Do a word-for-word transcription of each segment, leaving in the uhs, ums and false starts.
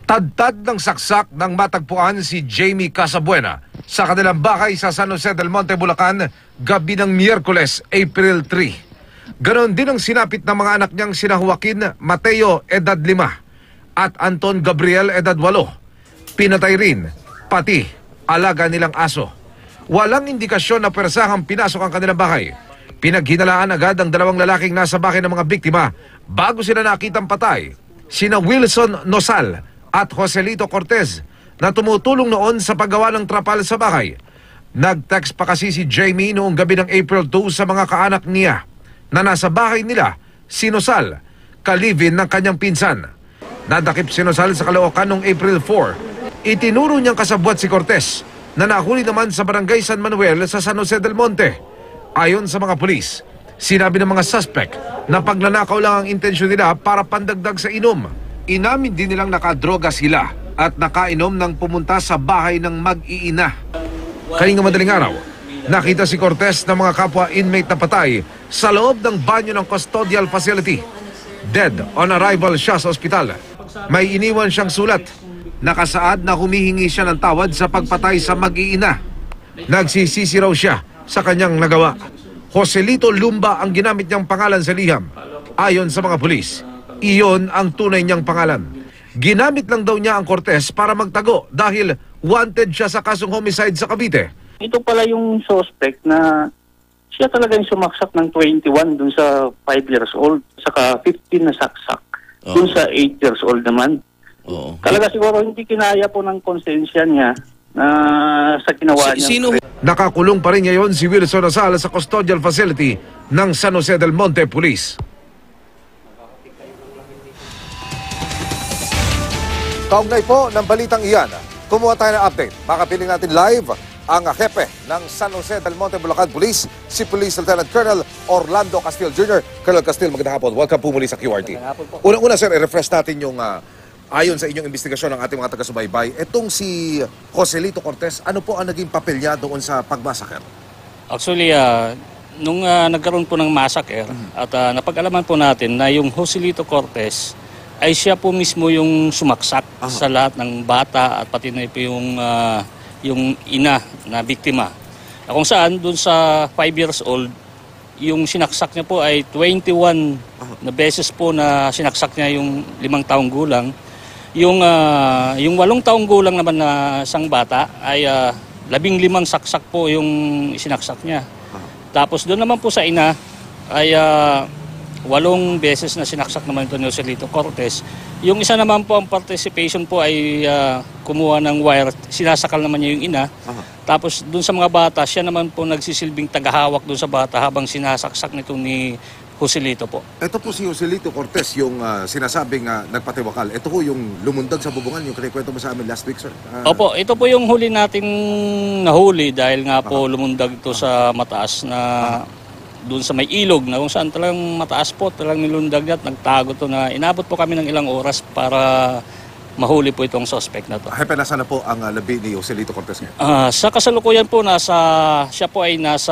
Tadtad ng saksak ng matagpuan si Jamie Casabuena sa kanilang bahay sa San Jose del Monte, Bulacan, gabi ng Miyerkules, April three. Ganon din ang sinapit ng mga anak niyang sina Joaquin Mateo, edad lima, at Anton Gabriel, edad walo. Pinatay rin, pati alaga nilang aso. Walang indikasyon na persahang pinasok ang kanilang bahay. Pinaghinalaan agad ang dalawang lalaking nasa bahay ng mga biktima bago sila nakitang patay, sina Wilson Nosal at Joselito Cortez, na tumutulong noon sa paggawa ng trapal sa bahay. Nag-text pa kasi si Jamie noong gabi ng April two sa mga kaanak niya na nasa bahay nila, si Nosal, kalivin ng kanyang pinsan. Nadakip si Nosal sa Caloocan noong April four. Itinuro niyang kasabwat si Cortez na nahuli naman sa barangay San Manuel sa San Jose del Monte. Ayon sa mga pulis, sinabi ng mga suspek na pagnanakaw lang ang intensyon nila para pandagdag sa inom. Inamin din nilang nakadroga sila at nakainom nang pumunta sa bahay ng mag-iina. Kaninga madaling araw, nakita si Cortez ng mga kapwa inmate na patay sa loob ng banyo ng custodial facility. Dead on arrival siya sa ospital. May iniwan siyang sulat. Nakasaad na humihingi siya ng tawad sa pagpatay sa mag-iina. Nagsisisi raw siya sa kanyang nagawa. Joselito Lumba ang ginamit niyang pangalan sa liham. Ayon sa mga pulis, iyon ang tunay niyang pangalan. Ginamit lang daw niya ang Cortez para magtago dahil wanted siya sa kasong homicide sa Cavite. Ito pala yung suspect na siya talaga yung sumaksak ng twenty-one dun sa five years old, saka fifteen na saksak dun oh. sa eight years old naman. Oh. Talaga siguro hindi kinaya po ng konsensya niya na sa ginawa niya. Sino? Nakakulong pa rin ngayon si Wilson Nosal sa custodial facility ng San Jose del Monte Police. Kaugnay po ng balitang iyan, kumuha tayo ng update. Makapiling natin live ang hepe ng San Jose del Monte, Bulacan Police, si Police Lieutenant Colonel Orlando Castillo Junior Colonel Castillo, magandang hapon. Welcome po muli sa Q R T. Unang-una sir, i-refresh natin yung uh, ayon sa inyong investigasyon ng ating mga taga-subaybay. Itong si Joselito Cortez, ano po ang naging papel niya doon sa pagmasaker? Actually, uh, nung uh, nagkaroon po ng massacre, mm-hmm. at uh, napag-alaman po natin na yung Joselito Cortez ay siya po mismo yung sumaksak uh-huh. sa lahat ng bata at pati na po yung, uh, yung ina na biktima. Kung saan, dun sa five years old, yung sinaksak niya po ay twenty-one uh-huh. na beses po na sinaksak niya yung limang taong gulang. Yung, uh, yung walong taong gulang naman na isang bata ay uh, labing limang saksak po yung sinaksak niya. Uh-huh. Tapos doon naman po sa ina ay uh, walong beses na sinaksak naman ito ni Joselito Cortez. Yung isa naman po ang participation po ay uh, kumuha ng wire, sinasakal naman niya yung ina. Uh-huh. Tapos dun sa mga bata, siya naman po nagsisilbing tagahawak dun sa bata habang sinasaksak nito ni Joselito po. Ito po si Joselito Cortez, yung uh, sinasabing uh, nagpatiwakal. Ito po yung lumundag sa bubungan, yung kinikwento mo sa amin last week, sir. Uh, Opo, ito po yung huli nating nahuli dahil nga po uh-huh. lumundag ito uh-huh. sa mataas na uh-huh. doon sa may ilog na kung saan talagang mataas po, talagang nilundag niya at nagtago to na inabot po kami ng ilang oras para mahuli po itong suspect na to. Hepe, nasa na po ang uh, labi ni Joselito Cortez ngayon? Uh, sa kasalukuyan po, nasa, siya po ay nasa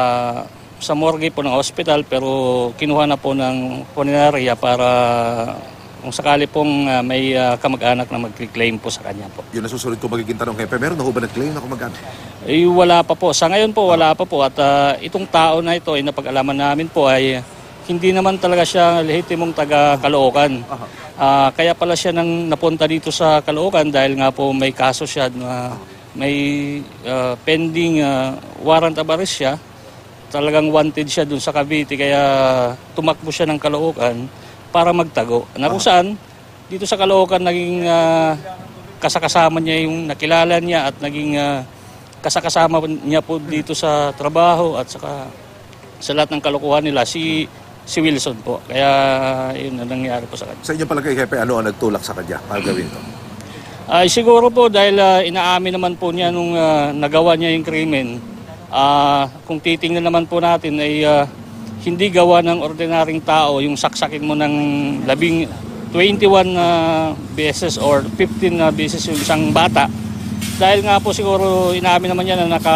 sa morgue po ng hospital pero kinuha na po ng funeraria para kung sakali pong uh, may uh, kamag-anak na mag-claim po sa kanya po. Yun nasusunod ko magiging tanong, Hepe. Meron na ho ba nag-claim na kamag-anak? Eh, wala pa po. Sa ngayon po, wala pa po. At uh, itong tao na ito, ay napag-alaman namin po ay hindi naman talaga siya lehitimong taga-Caloocan. Uh, kaya pala siya nang napunta dito sa Caloocan dahil nga po may kaso siya na may uh, pending uh, warrant of arrest siya. Talagang wanted siya dun sa Cavite kaya tumakbo siya ng Caloocan para magtago. Na kung saan, dito sa Caloocan naging uh, kasakasama niya yung nakilala niya at naging uh, kasakasama niya po dito sa trabaho at saka sa lahat ng kalokohan nila si si Wilson po. Kaya yun ang nangyari po sa kanya. Sa inyo palagay, Hepe, ano ang nagtulak sa kanya para gawin ito? Ay siguro po dahil uh, inaamin naman po niya nung uh, nagawa niya yung krimen. Uh, kung titingnan naman po natin ay uh, hindi gawa ng ordinaryong tao yung saksakin mo ng labing twenty-one uh, beses or fifteen uh, beses yung isang bata. Dahil nga po siguro inaamin naman niya na naka,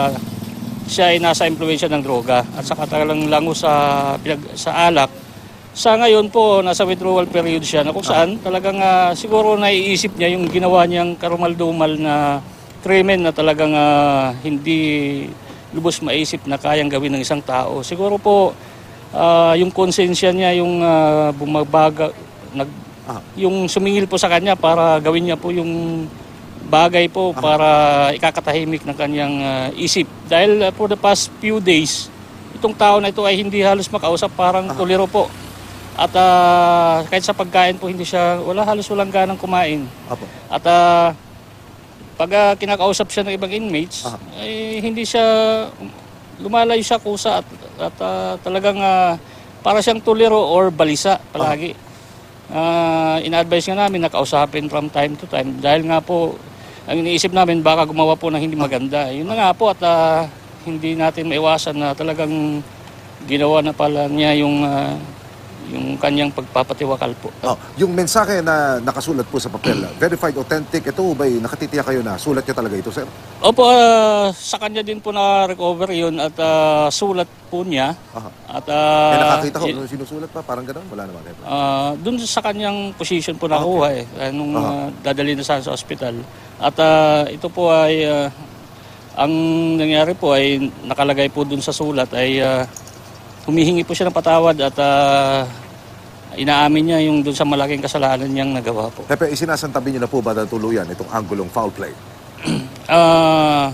siya ay nasa impluwensya ng droga at saka talagang lango sa, sa alak. Sa ngayon po, nasa withdrawal period siya na kung saan talagang uh, siguro naiisip niya yung ginawa niyang karumal-dumal na krimen na talagang uh, hindi lubos maisip na kayang gawin ng isang tao. Siguro po, uh, yung konsensya niya, yung uh, bumabaga, nag, yung sumingil po sa kanya para gawin niya po yung bagay po para ikakatahimik ng kanyang uh, isip. Dahil uh, for the past few days, itong tao na ito ay hindi halos makausap, parang tuliro po. At uh, kahit sa pagkain po, hindi siya, wala halos walang ganang kumain. Apo. At uh, pag uh, kinakausap siya ng ibang inmates, ay hindi siya, lumalayo siya kusa at, at uh, talagang uh, para siyang tuliro or balisa palagi. Uh, ina-advise nga namin na kausapin from time to time dahil nga po ang iniisip namin baka gumawa po ng hindi maganda. Yun na nga po at uh, hindi natin maiwasan na talagang ginawa na pala niya yung uh, yung kanyang pagpapatiwakal po. Oh, yung mensahe na nakasulat po sa papel, verified, authentic, ito ba'y nakatitiyak kayo na sulat niya talaga ito, sir? Opo, uh, sa kanya din po na-recover yun at uh, sulat po niya. Aha. At uh, eh, nakakita ko, nung sinusulat pa, parang gano'n? Wala naman. Eh. Uh, Doon sa kanyang position po nakuha okay. eh, nung uh, dadali na sa, sa ospital. At uh, ito po ay, uh, ang nangyari po ay nakalagay po doon sa sulat ay uh, humihingi po siya ng patawad at uh, inaamin niya yung doon sa malaking kasalanan niyang nagawa po. Hepe, isinasantabi niyo na po ba na tuluyan itong anggulong foul play? uh,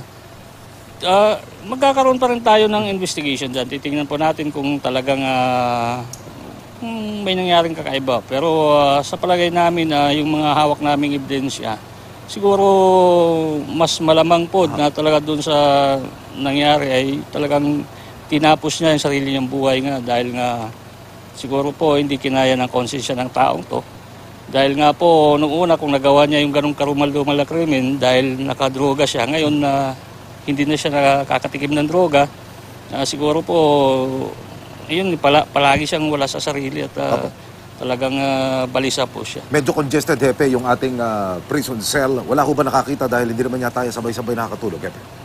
uh, magkakaroon pa rin tayo ng investigation dyan. Titingnan po natin kung talagang uh, kung may nangyaring kakaiba. Pero uh, sa palagay namin, uh, yung mga hawak naming ebidensya, siguro mas malamang po na talaga doon sa nangyari ay talagang tinapos niya yung sarili niyang buhay nga dahil nga siguro po hindi kinaya ng konsensya ng taong to. Dahil nga po nung una kung nagawa niya yung ganong karumal-dumal na krimen dahil nakadroga siya, ngayon na uh, hindi na siya nakakatikim ng droga, uh, siguro po yun, pala, palagi siyang wala sa sarili at uh, talagang uh, balisa po siya. Medyo congested, Hepe, yung ating uh, prison cell. Wala ho ba nakakita dahil hindi naman niya tayo sabay-sabay nakakatulog, Hepe?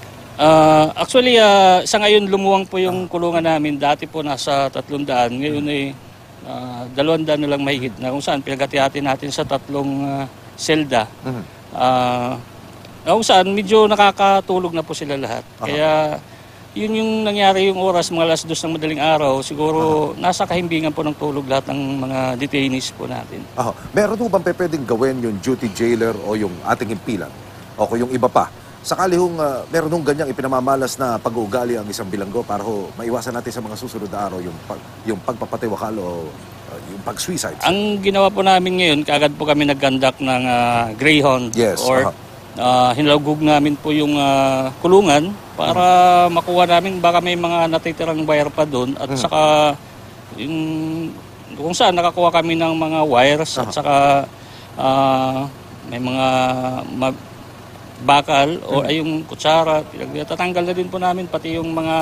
Uh, actually, uh, sa ngayon lumuwang po yung kulungan namin. Dati po nasa tatlong daan. Ngayon ay uh, dalawang daan na lang mahigit na kung saan pinagati-hati natin sa tatlong uh, selda. Uh, kung saan medyo nakakatulog na po sila lahat. Uh-huh. Kaya yun yung nangyari yung oras, mga alas dos ng madaling araw. Siguro uh-huh. nasa kahimbingan po ng tulog lahat ng mga detainees po natin. Uh-huh. Meron po bang pwedeng gawin yung duty jailer o yung ating himpilan? O kung yung iba pa? Sakali hong uh, meron hong ganyang ipinamamalas na pag-uugali ang isang bilanggo para ho maiwasan natin sa mga susunod na araw yung, pag, yung pagpapatiwakal o uh, yung pag-suicide. Ang ginawa po namin ngayon, kaagad po kami nag-conduct ng uh, greyhound yes, or uh-huh. uh, hinalugog namin po yung uh, kulungan para uh-huh. makuha namin baka may mga natitirang wire pa doon at uh-huh. saka yung, kung saan nakakuha kami ng mga wires uh-huh. at saka uh, may mga mag, bakal o ay yung kutsara, tatanggal na din po namin pati yung mga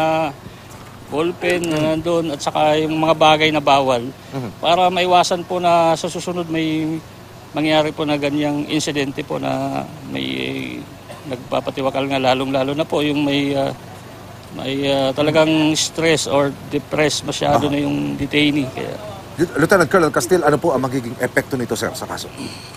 ballpen na nandun at saka yung mga bagay na bawal uh-huh. para maiwasan po na sa susunod may mangyari po na ganyang insidente po na may eh, nagpapatiwakal nga lalong-lalo na po yung may uh, may uh, talagang stress or depressed masyado uh-huh. na yung detainee. Kaya Lieutenant Colonel Castil, ano po ang magiging epekto nito, sir, sa kaso?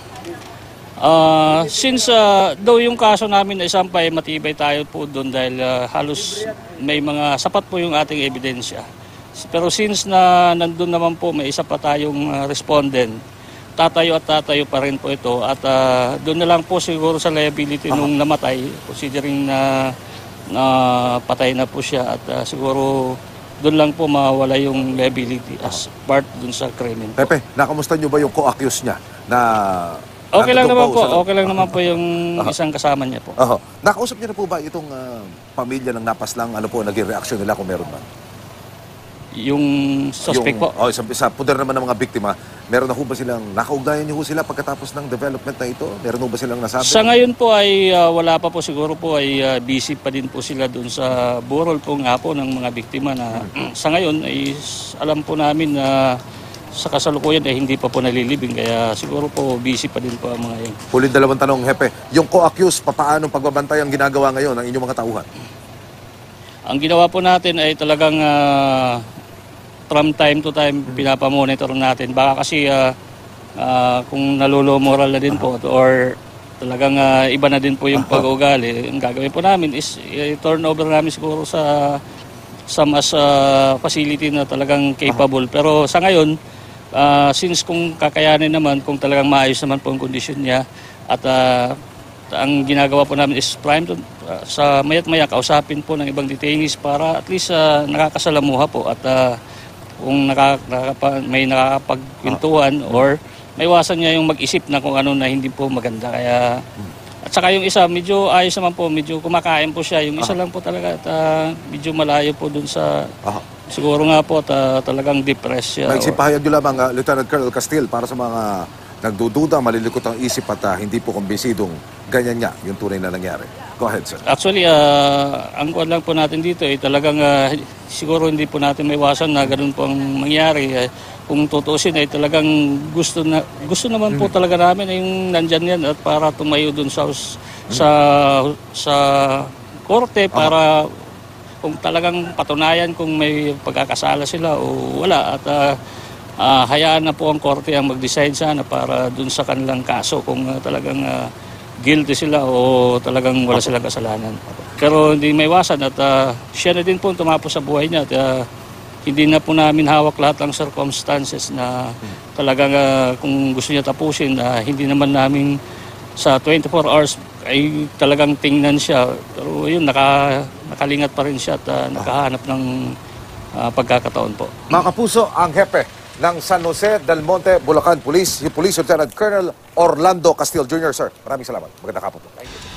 Uh, since uh, daw yung kaso namin ay sampay, matibay tayo po doon dahil uh, halos may mga sapat po yung ating ebidensya. Pero since na nandun naman po may isa pa tayong uh, respondent, tatayo at tatayo pa rin po ito at uh, doon na lang po siguro sa liability uh-huh. nung namatay, considering na, na patay na po siya at uh, siguro doon lang po mawala yung liability as part doon sa krimen po. Pepe, nakamusta nyo ba yung co-accused niya na okay lang naman po, okay lang naman po yung uh-huh. isang kasama niya po. Uh-huh. Nakausap niyo na po ba itong uh, pamilya ng napaslang, ano po, naging reaksyon nila kung meron ba? Yung suspect yung, po? Oh, sa, sa puder naman ng mga biktima, meron na ho ba silang, nakaugnayan niyo ho sila pagkatapos ng development na ito? Meron ho ba silang nasabi? Sa ngayon po ay uh, wala pa po, siguro po ay uh, busy pa din po sila doon sa burol po nga po ng mga biktima na hmm. sa ngayon ay alam po namin na sa kasalukuyan ay hindi pa po nalilibing kaya siguro po busy pa din po ang mga yun. Huling dalawang tanong, Hepe. Yung co-accused, papaano pagbabantay ang ginagawa ngayon ng inyong mga tauhan? Ang ginawa po natin ay talagang uh, from time to time pinapamonitor natin. Baka kasi uh, uh, kung nalolo moral na din po or talagang uh, iba na din po yung pag-uugali, ang gagawin po namin is i-turn over namin siguro sa sa mas uh, facility na talagang capable. Pero sa ngayon, uh, since kung kakayanin naman, kung talagang maayos naman po ang kondisyon niya at uh, ang ginagawa po namin is prime to, uh, sa maya't maya kausapin po ng ibang detainees para at least uh, nakakasalamuha po at uh, kung naka, nakaka, may nakakapagkwentuhan or maiwasan niya yung mag-isip na kung ano na hindi po maganda. Kaya, at saka yung isa, medyo ayos naman po, medyo kumakain po siya. Yung isa lang po talaga, at, uh, medyo malayo po dun sa, Aha. siguro nga po, at, uh, talagang depressed siya. May sipahayag nyo lamang, uh, Lieutenant Colonel Castil, para sa mga nagdududa, malilikot ang isip at uh, hindi po kumbisidong ganyan nga yung tunay na nangyari. Go ahead, sir. Actually, uh, ang kuwan lang po natin dito ay talagang uh, siguro hindi po natin maiwasan na ganun po ang mangyari. Uh, kung tutuusin ay talagang gusto na gusto naman po talaga namin ay yung nandyan yan at para tumayo dun sa sa sa korte para kung talagang patunayan kung may pagkakasala sila o wala at uh, uh, hayaan na po ang korte ang mag-decide sana para dun sa kanilang kaso kung uh, talagang uh, guilty sila o talagang wala silang kasalanan. Pero hindi maiwasan at uh, siya na din po tumapos sa buhay niya at uh, hindi na po namin hawak lahat ng circumstances na talagang uh, kung gusto niya tapusin, uh, hindi naman namin sa twenty-four hours ay talagang tingnan siya. Pero yun, naka, nakalingat pa rin siya at uh, nakahanap ng uh, pagkakataon po. Mga kapuso, ang hepe ng San Jose del Monte, Bulacan Police, si Police Lieutenant Colonel Orlando Castillo Junior Sir, maraming salamat. Magandang hapon po.